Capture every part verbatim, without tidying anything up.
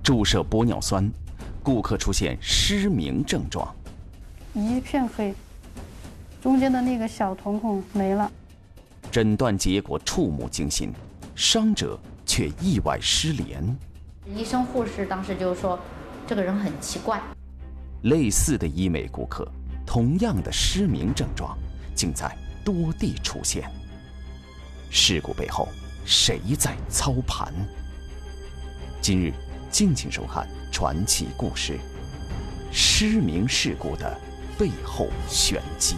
注射玻尿酸，顾客出现失明症状， 一片黑，中间的那个小瞳孔没了。 诊断结果触目惊心，伤者却意外失联。 医生护士当时就说，这个人很奇怪。 类似的医美顾客，同样的失明症状，竟在多地出现。事故背后，谁在操盘？今日敬请收看传奇故事：失明事故的背后玄机。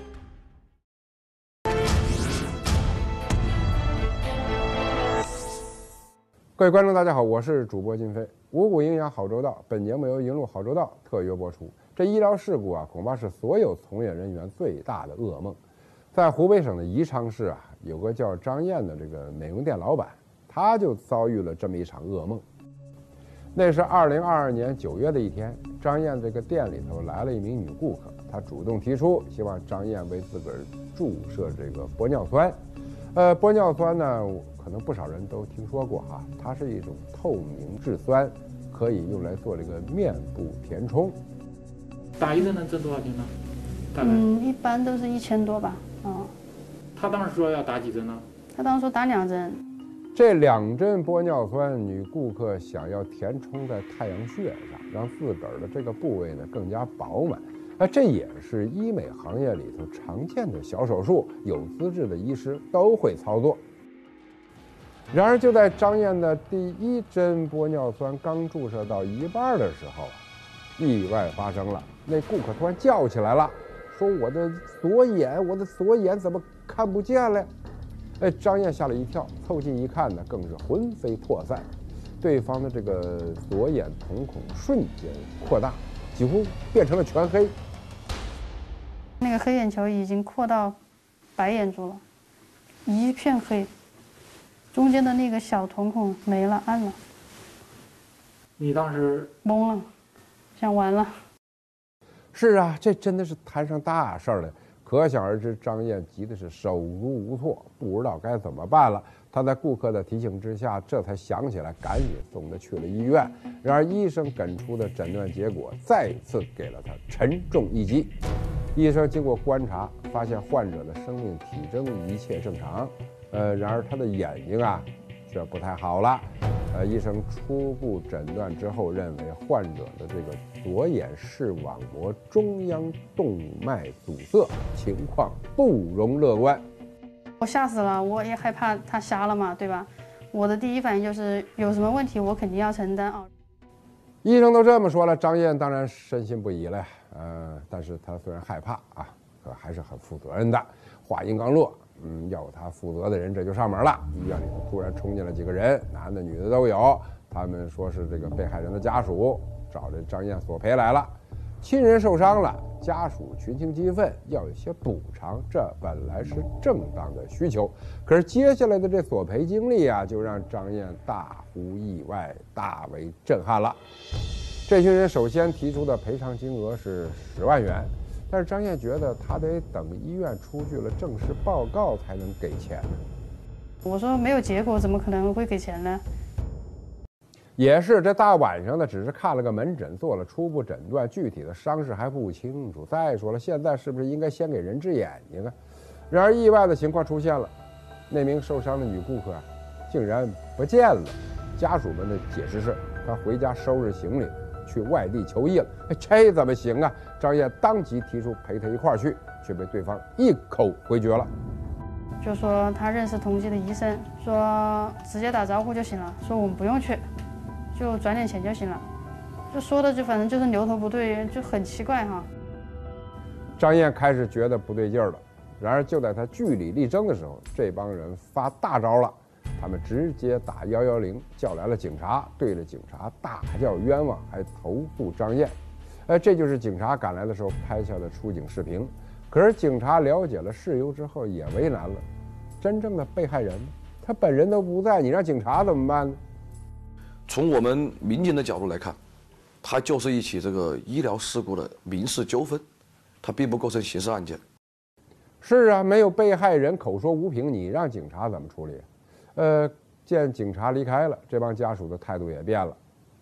各位观众，大家好，我是主播金飞。五谷营养好周到，本节目由银鹭好周到特约播出。这医疗事故啊，恐怕是所有从业人员最大的噩梦。在湖北省的宜昌市啊，有个叫张燕的这个美容店老板，他就遭遇了这么一场噩梦。那是二零二二年九月的一天，张燕这个店里头来了一名女顾客，她主动提出希望张燕为自个儿注射这个玻尿酸。呃，玻尿酸呢，可能不少人都听说过哈，它是一种透明质酸，可以用来做这个面部填充。 打一针能挣多少钱呢？大概？ 嗯，一般都是一千多吧。嗯。 他当时说要打几针呢？ 他当时说打两针。 这两针玻尿酸，女顾客想要填充在太阳穴上，让自个儿的这个部位呢更加饱满。那这也是医美行业里头常见的小手术，有资质的医师都会操作。然而，就在张燕的第一针玻尿酸刚注射到一半的时候，意外发生了。那顾客突然叫起来了，说：“我的左眼，我的左眼怎么看不见了？”哎，张燕吓了一跳，凑近一看呢，更是魂飞魄散。对方的这个左眼瞳孔瞬间扩大，几乎变成了全黑。 那个黑眼球已经扩到白眼珠了，一片黑，中间的那个小瞳孔没了，暗了。 你当时懵了，想完了。 是啊，这真的是摊上大事儿了。可想而知，张燕急的是手足无措，不知道该怎么办了。她在顾客的提醒之下，这才想起来，赶紧送她去了医院。然而，医生给出的诊断结果再次给了她沉重一击。医生经过观察，发现患者的生命体征一切正常，呃，然而他的眼睛啊，却不太好了。呃，医生初步诊断之后认为，患者的这个左眼视网膜中央动脉阻塞，情况不容乐观。 我吓死了，我也害怕他瞎了嘛，对吧？我的第一反应就是有什么问题，我肯定要承担啊。 医生都这么说了，张燕当然深信不疑了。呃，但是她虽然害怕啊，可还是很负责任的。话音刚落，嗯，要她负责的人这就上门了。医院里头突然冲进了几个人，男的女的都有。他们说是这个被害人的家属找这张燕索赔来了，亲人受伤了，家属群情激愤，要有些补偿，这本来是正当的需求。可是接下来的这索赔经历啊，就让张燕大呼意外，大为震撼了。这群人首先提出的赔偿金额是十万元，但是张燕觉得他得等医院出具了正式报告才能给钱呢。 我说没有结果，怎么可能会给钱呢？ 也是，这大晚上的只是看了个门诊，做了初步诊断，具体的伤势还不清楚。再说了，现在是不是应该先给人治眼睛啊？然而意外的情况出现了，那名受伤的女顾客啊，竟然不见了。家属们的解释是，她回家收拾行李去外地求医了。哎，这怎么行啊？张燕当即提出陪她一块儿去，却被对方一口回绝了。 就说他认识同济的医生，说直接打招呼就行了，说我们不用去，就转点钱就行了。就说的就反正就是牛头不对，就很奇怪哈。 张燕开始觉得不对劲儿了。然而就在她据理力争的时候，这帮人发大招了。他们直接打一一零，叫来了警察，对着警察大叫冤枉，还投诉张燕。呃，这就是警察赶来的时候拍下的出警视频。可是警察了解了事由之后也为难了，真正的被害人他本人都不在，你让警察怎么办呢？ 从我们民警的角度来看，它就是一起这个医疗事故的民事纠纷，它并不构成刑事案件。 是啊，没有被害人口说无凭，你让警察怎么处理？呃，见警察离开了，这帮家属的态度也变了。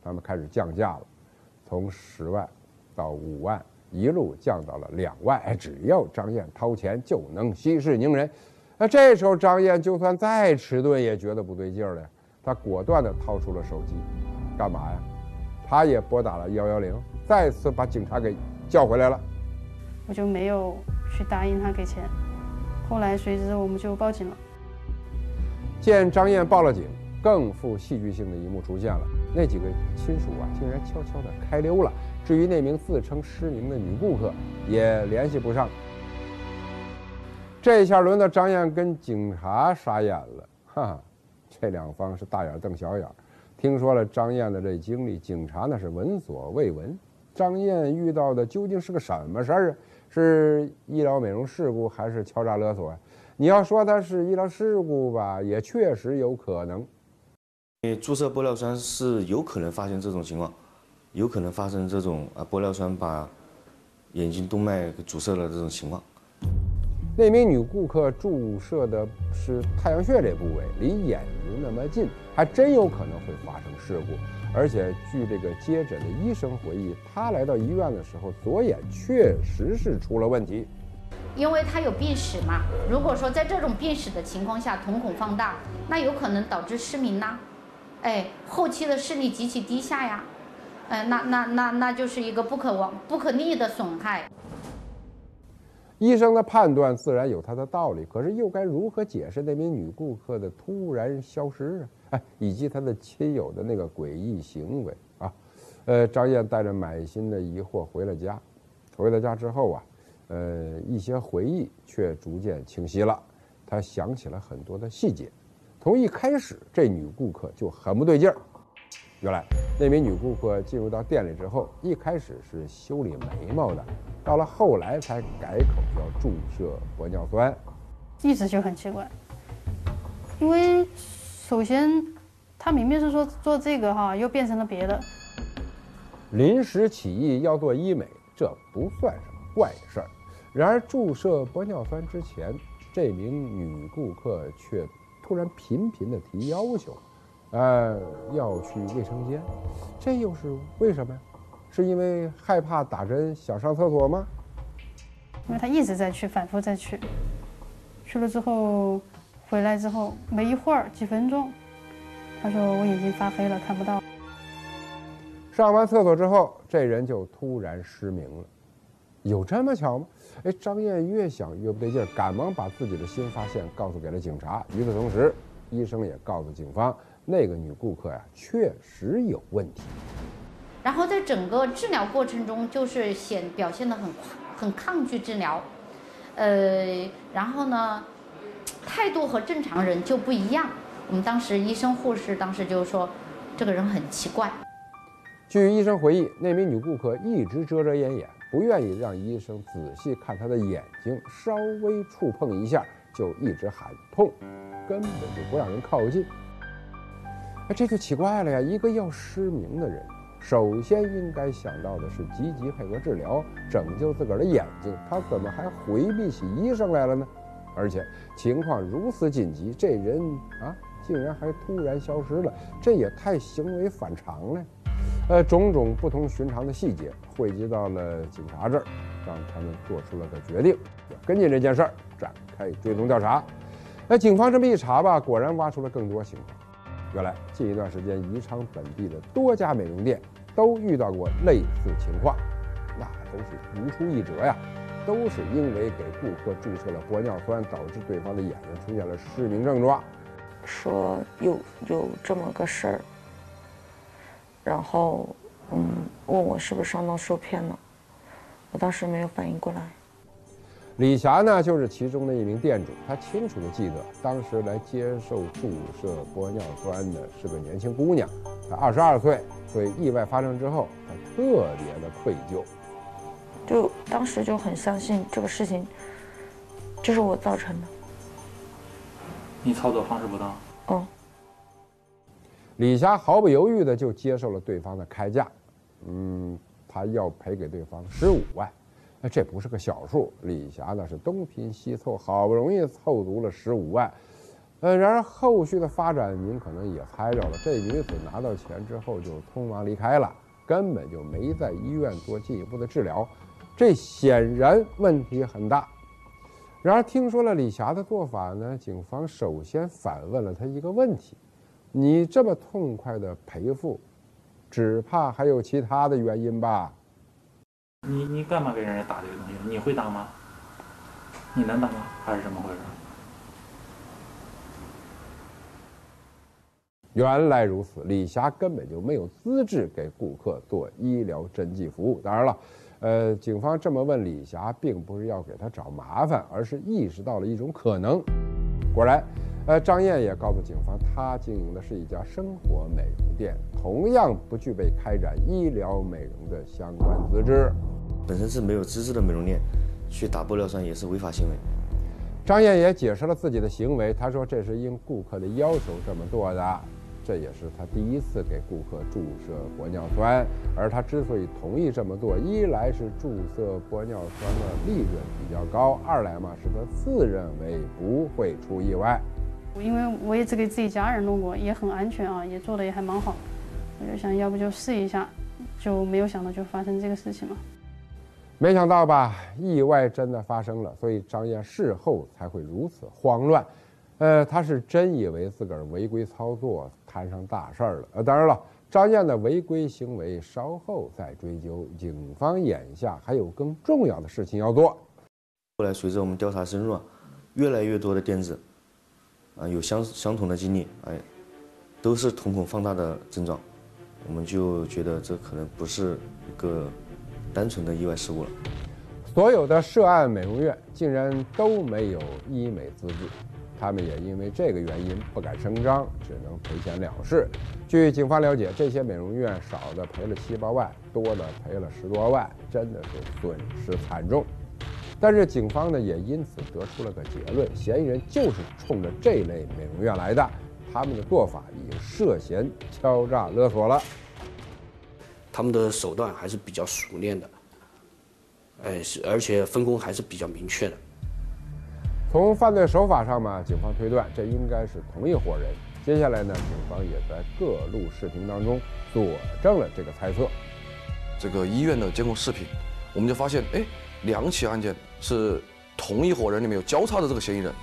他们开始降价了，从十万到五万，一路降到了两万。哎，只要张燕掏钱，就能息事宁人。那这时候张燕就算再迟钝，也觉得不对劲儿了呀。他果断地掏出了手机，干嘛呀？他也拨打了幺幺零，再次把警察给叫回来了。 我就没有去答应他给钱，后来随之我们就报警了。 见张燕报了警，更富戏剧性的一幕出现了，那几个亲属啊，竟然悄悄地开溜了。至于那名自称失明的女顾客，也联系不上。这下轮到张燕跟警察傻眼了，哈哈，这两方是大眼瞪小眼。听说了张燕的这经历，警察那是闻所未闻。张燕遇到的究竟是个什么事儿啊？是医疗美容事故还是敲诈勒索啊？你要说它是医疗事故吧，也确实有可能。 注射玻尿酸是有可能发生这种情况，有可能发生这种啊玻尿酸把眼睛动脉给阻塞了这种情况。 那名女顾客注射的是太阳穴这部位，离眼睛那么近，还真有可能会发生事故。而且据这个接诊的医生回忆，他来到医院的时候，左眼确实是出了问题。 因为他有病史嘛，如果说在这种病史的情况下，瞳孔放大，那有可能导致失明呐，哎，后期的视力极其低下呀，呃，那那那那就是一个不可往不可逆的损害。 医生的判断自然有他的道理，可是又该如何解释那名女顾客的突然消失啊？哎，以及他的亲友的那个诡异行为啊？呃，张燕带着满心的疑惑回了家。回了家之后啊，呃，一些回忆却逐渐清晰了。他想起了很多的细节，从一开始这女顾客就很不对劲儿。原来那名女顾客进入到店里之后，一开始是修理眉毛的，到了后来才改口叫注射玻尿酸， 一直就很奇怪。因为首先他明明是说做这个哈，又变成了别的。 临时起意要做医美，这不算什么怪事儿。然而注射玻尿酸之前，这名女顾客却突然频频地提要求。呃，要去卫生间，这又是为什么呀？是因为害怕打针想上厕所吗？ 因为他一直在去，反复在去，去了之后，回来之后没一会儿几分钟，他说我眼睛发黑了，看不到。 上完厕所之后，这人就突然失明了，有这么巧吗？哎，张燕越想越不对劲儿，赶忙把自己的新发现告诉给了警察。与此同时，医生也告诉警方，那个女顾客呀，确实有问题。 然后在整个治疗过程中，就是显表现得很很抗拒治疗，呃，然后呢，态度和正常人就不一样。我们当时医生护士当时就说，这个人很奇怪。 据医生回忆，那名女顾客一直遮遮掩掩，不愿意让医生仔细看她的眼睛，稍微触碰一下就一直喊痛，根本就不让人靠近。哎，这就奇怪了呀！一个要失明的人，首先应该想到的是积极配合治疗，拯救自个儿的眼睛，他怎么还回避起医生来了呢？而且情况如此紧急，这人啊，竟然还突然消失了，这也太行为反常了。呃，种种不同寻常的细节汇集到了警察这儿，让他们做出了个决定，要跟进这件事儿，展开追踪调查。那警方这么一查吧，果然挖出了更多情况。原来近一段时间，宜昌本地的多家美容店都遇到过类似情况，那都是如出一辙呀，都是因为给顾客注射了玻尿酸，导致对方的眼睛出现了失明症状。 说有有这么个事儿，然后嗯问我是不是上当受骗了，我当时没有反应过来。 李霞呢，就是其中的一名店主，她清楚地记得，当时来接受注射玻尿酸的是个年轻姑娘，她二十二岁，所以意外发生之后，她特别的愧疚， 就当时就很相信这个事情就是我造成的。 你操作方式不当。 哦。 李霞毫不犹豫地就接受了对方的开价，嗯，她要赔给对方十五万。那这不是个小数，李霞呢是东拼西凑，好不容易凑足了十五万， 呃，然而后续的发展您可能也猜着了，这女子拿到钱之后就匆忙离开了，根本就没在医院做进一步的治疗，这显然问题很大。然而听说了李霞的做法呢，警方首先反问了她一个问题：你这么痛快的赔付，只怕还有其他的原因吧？ 你你干嘛给人家打这个东西？你会打吗？你能打吗？还是怎么回事？ 原来如此，李霞根本就没有资质给顾客做医疗针剂服务。当然了，呃，警方这么问李霞，并不是要给她找麻烦，而是意识到了一种可能。果然，呃，张燕也告诉警方，她经营的是一家生活美容店，同样不具备开展医疗美容的相关资质。 本身是没有资质的美容店，去打玻尿酸也是违法行为。 张燕也解释了自己的行为，她说这是应顾客的要求这么做的。这也是他第一次给顾客注射玻尿酸，而他之所以同意这么做，一来是注射玻尿酸的利润比较高，二来嘛是他自认为不会出意外。 因为我也只给自己家人弄过，也很安全啊，也做的也还蛮好，我就想要不就试一下，就没有想到就发生这个事情了。 没想到吧，意外真的发生了，所以张燕事后才会如此慌乱。呃，他是真以为自个儿违规操作摊上大事儿了。呃，当然了，张燕的违规行为稍后再追究，警方眼下还有更重要的事情要做。 后来随着我们调查深入啊，越来越多的店子啊有相相同的经历，哎，都是瞳孔放大的症状，我们就觉得这可能不是一个单纯的意外事故了。 所有的涉案美容院竟然都没有医美资质。他们也因为这个原因不敢声张，只能赔钱了事。据警方了解，这些美容院少的赔了七八万，多的赔了十多万，真的是损失惨重。但是警方呢也因此得出了个结论：嫌疑人就是冲着这类美容院来的，他们的做法已经涉嫌敲诈勒索了。 他们的手段还是比较熟练的，哎，是而且分工还是比较明确的。 从犯罪手法上嘛，警方推断这应该是同一伙人。接下来呢，警方也在各路视频当中佐证了这个猜测。 这个医院的监控视频，我们就发现，哎，两起案件是同一伙人里面有交叉的这个嫌疑人。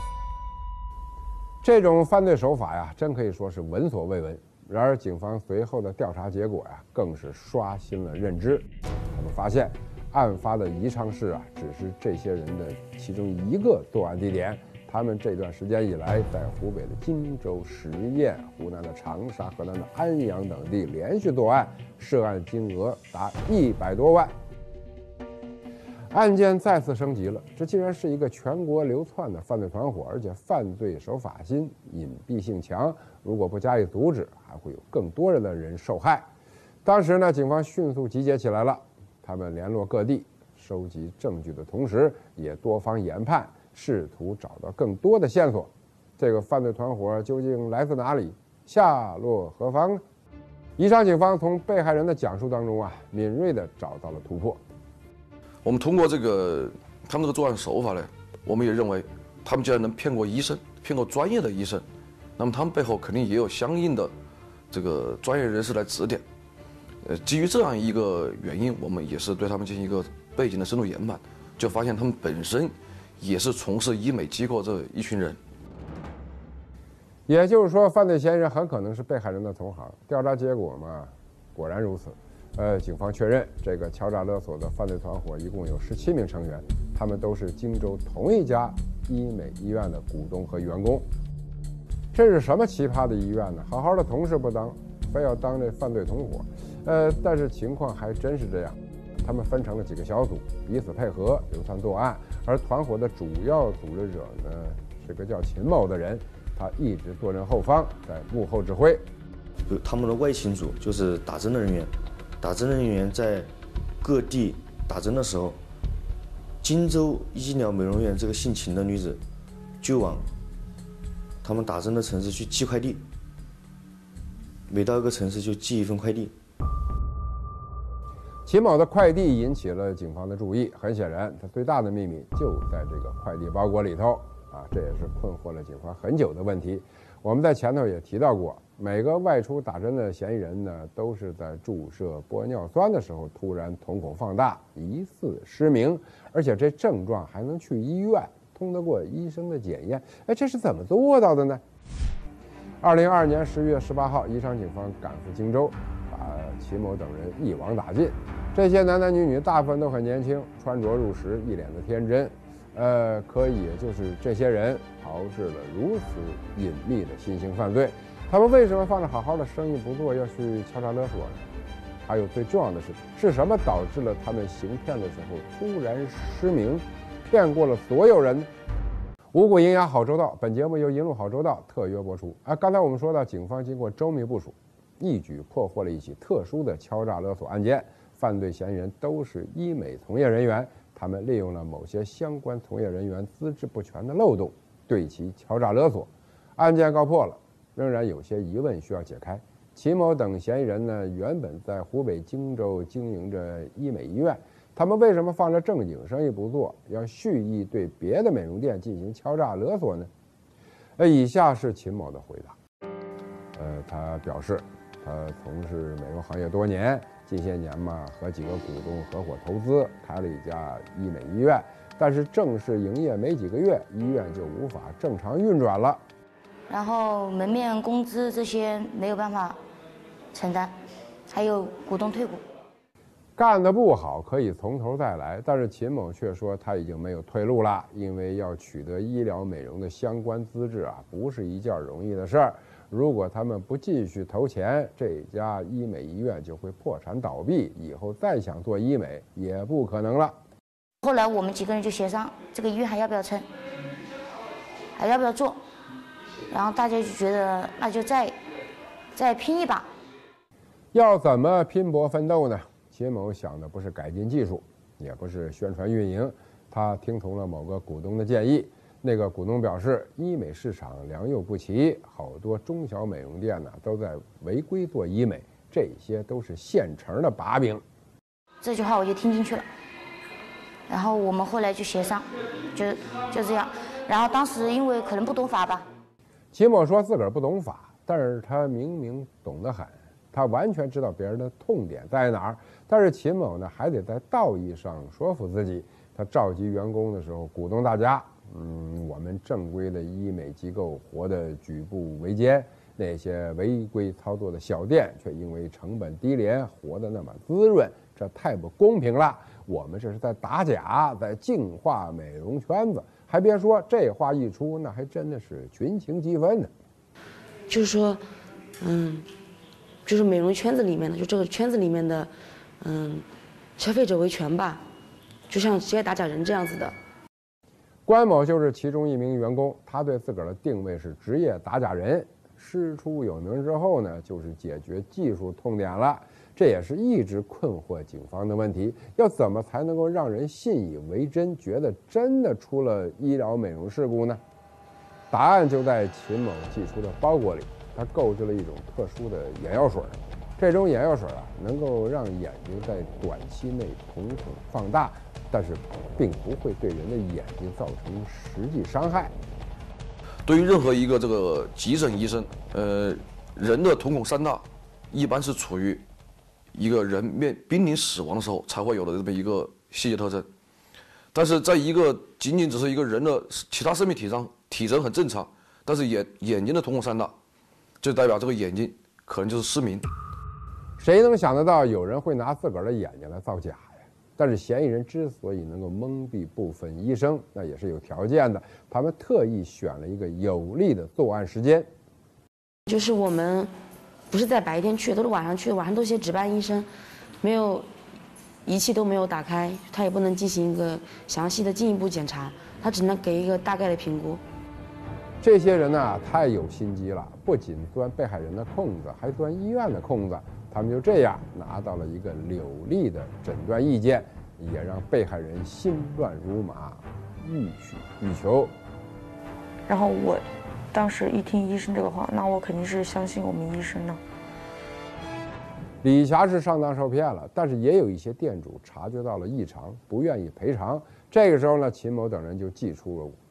这种犯罪手法呀，真可以说是闻所未闻。然而，警方随后的调查结果呀，更是刷新了认知。他们发现，案发的宜昌市啊，只是这些人的其中一个作案地点。他们这段时间以来，在湖北的荆州、十堰、湖南的长沙、河南的安阳等地连续作案，涉案金额达一百多万。案件再次升级了，这竟然是一个全国流窜的犯罪团伙，而且犯罪手法新、隐蔽性强。如果不加以阻止，还会有更多人的人受害。当时呢，警方迅速集结起来了。他们联络各地，收集证据的同时，也多方研判，试图找到更多的线索。这个犯罪团伙究竟来自哪里，下落何方呢？宜昌警方从被害人的讲述当中啊，敏锐地找到了突破。 我们通过这个他们这个作案手法呢，我们也认为，他们既然能骗过医生，骗过专业的医生，那么他们背后肯定也有相应的这个专业人士来指点。呃，基于这样一个原因，我们也是对他们进行一个背景的深入研判，就发现他们本身也是从事医美机构这一群人。 也就是说，犯罪嫌疑人很可能是被害人的同行。调查结果嘛，果然如此。呃，警方确认，这个敲诈勒索的犯罪团伙一共有十七名成员，他们都是荆州同一家医美医院的股东和员工。这是什么奇葩的医院呢？好好的同事不当，非要当这犯罪同伙。呃，但是情况还真是这样，他们分成了几个小组，彼此配合流窜作案。而团伙的主要组织者呢，是个叫秦某的人，他一直坐镇后方，在幕后指挥。 他们的外勤组就是打针的人员，打针人员在各地打针的时候，荆州医疗美容院这个姓秦的女子就往他们打针的城市去寄快递，每到一个城市就寄一份快递。 秦某的快递引起了警方的注意，很显然，他最大的秘密就在这个快递包裹里头。 啊，这也是困惑了警方很久的问题。我们在前头也提到过，每个外出打针的嫌疑人呢，都是在注射玻尿酸的时候突然瞳孔放大，疑似失明，而且这症状还能去医院，通得过医生的检验。哎，这是怎么做到的呢？二零二二年十月十八号，宜昌警方赶赴荆州，把秦某等人一网打尽。这些男男女女大部分都很年轻，穿着入时，一脸的天真。呃，可以，也就是这些人炮制了如此隐秘的新型犯罪。他们为什么放着好好的生意不做，要去敲诈勒索呢？还有最重要的是，是什么导致了他们行骗的时候突然失明，骗过了所有人呢？五谷营养好周到，本节目由银路好周到特约播出。啊，刚才我们说到，警方经过周密部署，一举破获了一起特殊的敲诈勒索案件，犯罪嫌疑人都是医美从业人员。他们利用了某些相关从业人员资质不全的漏洞，对其敲诈勒索。案件告破了，仍然有些疑问需要解开。秦某等嫌疑人呢，原本在湖北荆州经营着医美医院，他们为什么放着正经生意不做，要蓄意对别的美容店进行敲诈勒索呢？呃，以下是秦某的回答。呃，他表示，他从事美容行业多年。近些年嘛，和几个股东合伙投资，开了一家医美医院，但是正式营业没几个月，医院就无法正常运转了。 然后门面工资这些没有办法承担，还有股东退股。 干得不好可以从头再来，但是秦某却说他已经没有退路了，因为要取得医疗美容的相关资质啊，不是一件容易的事儿。如果他们不继续投钱，这家医美医院就会破产倒闭，以后再想做医美也不可能了。 后来我们几个人就协商，这个医院还要不要撑，还要不要做，然后大家就觉得那就再再拼一把。 要怎么拼搏奋斗呢？秦某想的不是改进技术，也不是宣传运营，他听从了某个股东的建议。那个股东表示，医美市场良莠不齐，好多中小美容店呢都在违规做医美，这些都是现成的把柄。 这句话我就听进去了，然后我们后来就协商，就就这样。然后当时因为可能不懂法吧， 秦某说自个儿不懂法，但是他明明懂得很，他完全知道别人的痛点在哪儿。但是秦某呢，还得在道义上说服自己。他召集员工的时候，鼓动大家。嗯，我们正规的医美机构活得举步维艰，那些违规操作的小店却因为成本低廉活得那么滋润，这太不公平了。我们这是在打假，在净化美容圈子。还别说，这话一出，那还真的是群情激愤呢。 就是说，嗯，就是美容圈子里面的，就这个圈子里面的，嗯，消费者维权吧，就像职业打假人这样子的。 关某就是其中一名员工，他对自个儿的定位是职业打假人。师出有名之后呢，就是解决技术痛点了。这也是一直困惑警方的问题：要怎么才能够让人信以为真，觉得真的出了医疗美容事故呢？答案就在秦某寄出的包裹里，他购置了一种特殊的眼药水。这种眼药水啊，能够让眼睛在短期内瞳孔放大，但是并不会对人的眼睛造成实际伤害。 对于任何一个这个急诊医生，呃，人的瞳孔散大，一般是处于一个人面濒临死亡的时候才会有的这么一个细节特征。但是在一个仅仅只是一个人的其他生命体上体征很正常，但是眼眼睛的瞳孔散大，就代表这个眼睛可能就是失明。 谁能想得到有人会拿自个儿的眼睛来造假呀？但是嫌疑人之所以能够蒙蔽部分医生，那也是有条件的。他们特意选了一个有利的作案时间， 就是我们不是在白天去，都是晚上去，晚上都些值班医生，没有仪器都没有打开，他也不能进行一个详细的进一步检查，他只能给一个大概的评估。 这些人呢、啊、太有心机了，不仅钻被害人的空子，还钻医院的空子。他们就这样拿到了一个有利的诊断意见，也让被害人心乱如麻，欲取欲求。 然后我当时一听医生这个话，那我肯定是相信我们医生的。 李霞是上当受骗了，但是也有一些店主察觉到了异常，不愿意赔偿。这个时候呢，秦某等人就祭出了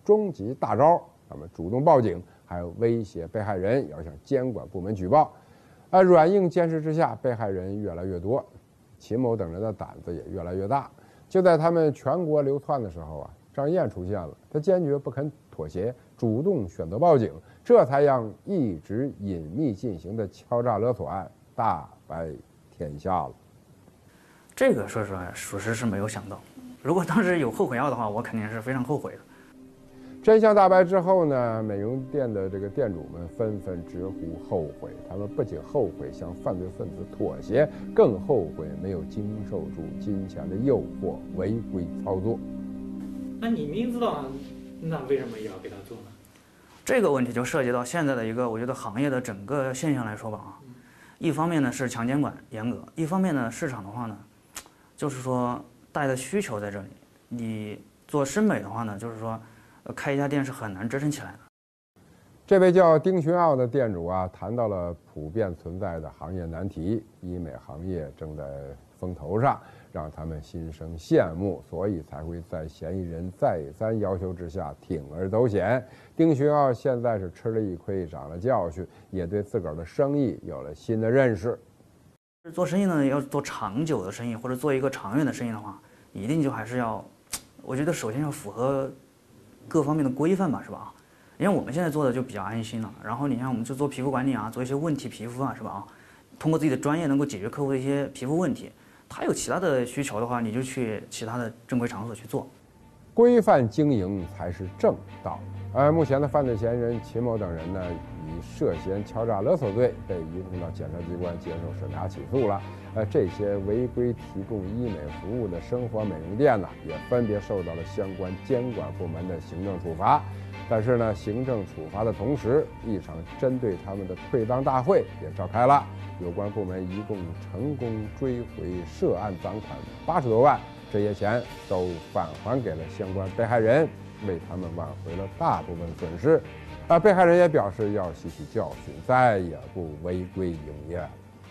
终极大招，他们主动报警，还有威胁被害人要向监管部门举报。啊，软硬兼施之下，被害人越来越多，秦某等人的胆子也越来越大。就在他们全国流窜的时候啊，张燕出现了，他坚决不肯妥协，主动选择报警，这才让一直隐秘进行的敲诈勒索案大白天下了。 这个说实话，属实是没有想到。如果当时有后悔药的话，我肯定是非常后悔的。 真相大白之后呢，美容店的这个店主们纷纷直呼后悔。他们不仅后悔向犯罪分子妥协，更后悔没有经受住金钱的诱惑，违规操作。 那你明知道，那为什么也要给他做呢？ 这个问题就涉及到现在的一个，我觉得行业的整个现象来说吧啊，一方面呢是强监管严格，一方面呢市场的话呢，就是说大家的需求在这里。你做深美的话呢，就是说。开一家店是很难支撑起来的。 这位叫丁群傲的店主啊，谈到了普遍存在的行业难题，医美行业正在风头上，让他们心生羡慕，所以才会在嫌疑人再三要求之下铤而走险。丁群傲现在是吃了一亏，长了教训，也对自个儿的生意有了新的认识。 做生意呢，要做长久的生意，或者做一个长远的生意的话，一定就还是要，我觉得首先要符合各方面的规范吧，是吧？因为我们现在做的就比较安心了。然后你看，我们就做皮肤管理啊，做一些问题皮肤啊，是吧？啊，通过自己的专业能够解决客户的一些皮肤问题。他有其他的需求的话，你就去其他的正规场所去做。 规范经营才是正道。而目前的犯罪嫌疑人秦某等人呢，以涉嫌敲诈勒索罪被移送到检察机关接受审查起诉了。呃，这些违规提供医美服务的生活美容店呢，也分别受到了相关监管部门的行政处罚。但是呢，行政处罚的同时，一场针对他们的退档大会也召开了。有关部门一共成功追回涉案赃款八十多万，这些钱都返还给了相关被害人，为他们挽回了大部分损失。啊，被害人也表示要吸取教训，再也不违规营业。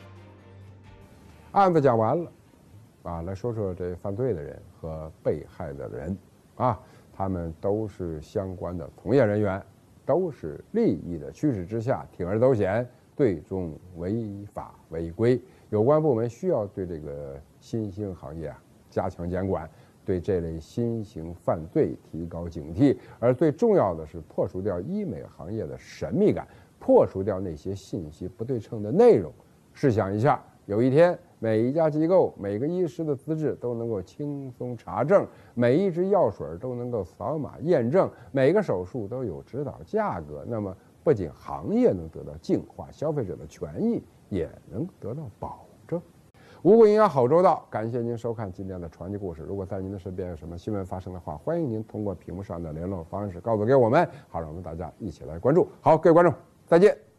案子讲完了，啊，来说说这犯罪的人和被害的人，啊，他们都是相关的从业人员，都是利益的驱使之下铤而走险，最终违法违规。有关部门需要对这个新兴行业啊加强监管，对这类新型犯罪提高警惕。而最重要的是破除掉医美行业的神秘感，破除掉那些信息不对称的内容。试想一下，有一天每一家机构每个医师的资质都能够轻松查证，每一支药水都能够扫码验证，每个手术都有指导价格，那么不仅行业能得到净化，消费者的权益也能得到保证。无故营养好周到，感谢您收看今天的传奇故事。如果在您的身边有什么新闻发生的话，欢迎您通过屏幕上的联络方式告诉给我们，好让我们大家一起来关注。好，各位观众，再见。